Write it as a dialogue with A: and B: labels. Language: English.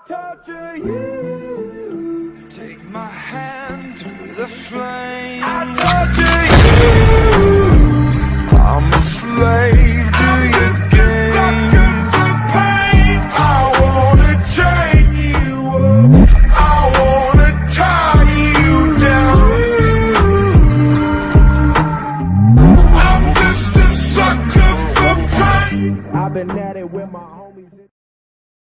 A: torture you.
B: Take my hand through the flame.
A: I torture you.
B: I'm a slave to your games.
A: I wanna chain you up. I wanna tie you down. I'm just a sucker for pain. I've been at it with my home.